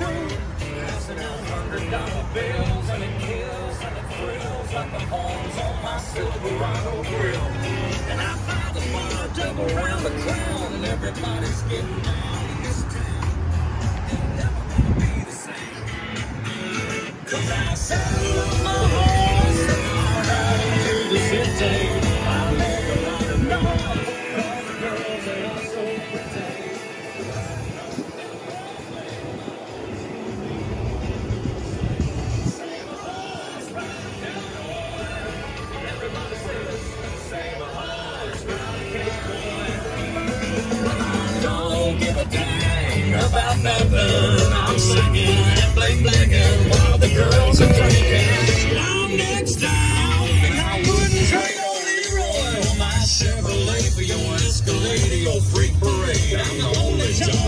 room, passing out $100 bills, and it kills and it thrills like the horns on my Silverado grill. And I buy the bar double around the crown, and everybody's getting down in this town. It'll never gonna be the same. 'Cause I saddle my horse and I ride to the city. I make a lot of noise, 'cause the girls, they are so pretty. Save a horse, ride down the road. Everybody says, save a horse, ride cowboy. Well, I don't give a dang about nothing. I'm singing and bling-blinging while the girls are drinking. I'm next down, and I wouldn't trade old Leroy or my Chevrolet for your Escalade or your Freak Parade. I'm the only John